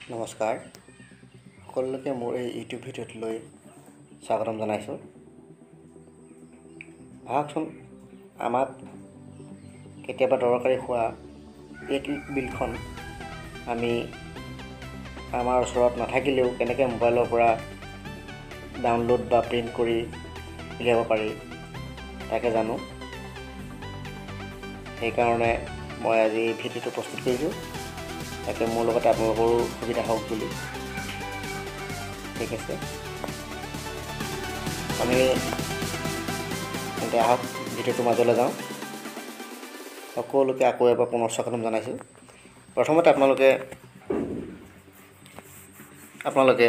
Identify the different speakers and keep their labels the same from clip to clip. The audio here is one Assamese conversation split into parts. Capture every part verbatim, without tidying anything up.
Speaker 1: নমস্কাৰ সকলোকে মোৰ এই ইউটিউব ভিডিঅ'ত লৈ স্বাগতম জনাইছোঁ। আহকচোন আমাক কেতিয়াবা দৰকাৰী হোৱা ইলেক্ট্ৰিক বিলখন আমি আমাৰ ওচৰত নাথাকিলেও কেনেকৈ মোবাইলৰ পৰা ডাউনলোড বা প্ৰিণ্ট কৰি উলিয়াব পাৰি তাকে জানো। সেইকাৰণে মই আজি ভিডিঅ'টো প্ৰস্তুত কৰিছোঁ, তাকে মোৰ লগতে আপোনালোকৰো সুবিধা হওক বুলি। ঠিক আছে, আমি এতিয়া আহক ভিডিঅ'টোৰ মাজলৈ যাওঁ। সকলোকে আকৌ এবাৰ পুনৰ স্বাগতম জনাইছোঁ। প্ৰথমতে আপোনালোকে আপোনালোকে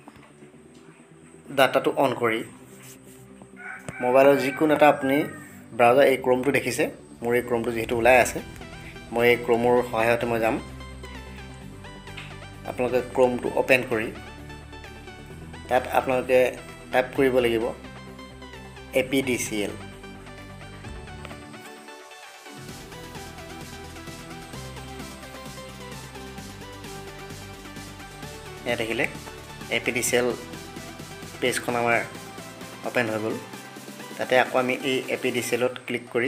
Speaker 1: ডাটাটো অন কৰি মোবাইলৰ যিকোনো এটা আপুনি ব্ৰাউজাৰ, এই ক্ৰমটো দেখিছে, মোৰ এই ক্ৰমটো যিহেতু ওলাই আছে, মই এই ক্ৰমৰ সহায়তে মই যাম। আপোনালোকে ক্ৰমটো অপেন কৰি তাত আপোনালোকে টাইপ কৰিব লাগিব A P D C L. ইয়াত দেখিলে A P D C L পেজখন আমাৰ অপেন হৈ গ'ল। তাতে আকৌ আমি এই এ পি ডি চি এলত ক্লিক কৰি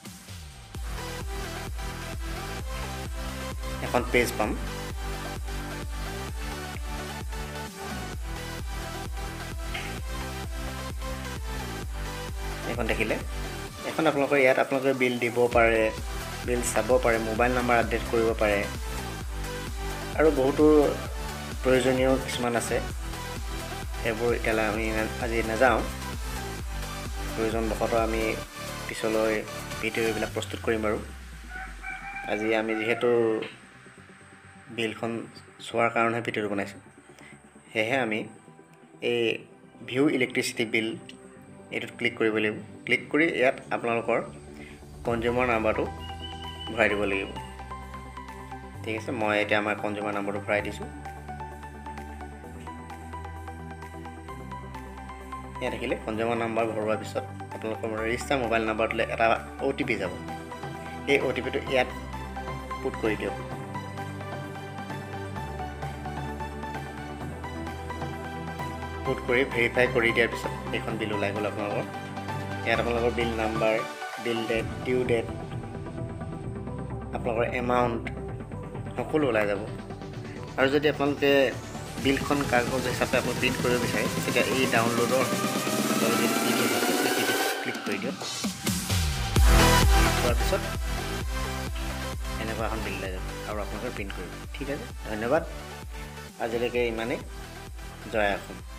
Speaker 1: এখন পেজ পাম। এখন দেখিলে এখন আপোনালোকৰ ইয়াত আপোনালোকে বিল দিব পাৰে, বিল চাব পাৰে, মোবাইল নাম্বাৰ আপডেট কৰিব পাৰে, আৰু বহুতো প্ৰয়োজনীয় কিছুমান আছে। সেইবোৰ এতিয়ালৈ আমি আজি নাযাওঁ, প্ৰয়োজনবশতঃ আমি পিছলৈ ভিডিঅ' এইবিলাক প্ৰস্তুত কৰিম বাৰু। আজি আমি যিহেতু বিলখন চোৱাৰ কাৰণেহে ভিডিঅ'টো বনাইছোঁ, সেয়েহে আমি এই ভিউ ইলেক্ট্ৰিচিটি বিল এইটোত ক্লিক কৰিব লাগিব। ক্লিক কৰি ইয়াত আপোনালোকৰ কনজিউমাৰ নাম্বাৰটো ভৰাই দিব লাগিব। ঠিক আছে, মই এতিয়া আমাৰ কনজিউমাৰ নাম্বাৰটো ভৰাই দিছোঁ। ইয়াত দেখিলে কনজিউমাৰ নাম্বাৰ ভৰোৱাৰ পিছত আপোনালোকৰ ৰেজিষ্টাৰ মোবাইল নাম্বাৰটোলৈ এটা অ' টি পি যাব। এই অ' টি পিটো ইয়াত পুট কৰি দিয়ক। পুট কৰি ভেৰিফাই কৰি দিয়াৰ পিছত এইখন বিল ওলাই গ'ল আপোনালোকৰ। ইয়াত আপোনালোকৰ bill number, bill date, due date, আপোনালোকৰ এমাউণ্ট সকলো ওলাই যাব। আৰু যদি আপোনালোকে বিলখন কাগজ হিচাপে আপুনি প্ৰিণ্ট কৰিব বিচাৰে, তেতিয়া এই ডাউনলোডৰ ক্লিক কৰি দিয়ক। কৰাৰ পিছত এনেকুৱা এখন বিল ওলাই যাব আৰু আপোনালোকে প্ৰিণ্ট কৰিব। ঠিক আছে, ধন্যবাদ। আজিলৈকে ইমানেই। জয় অসম।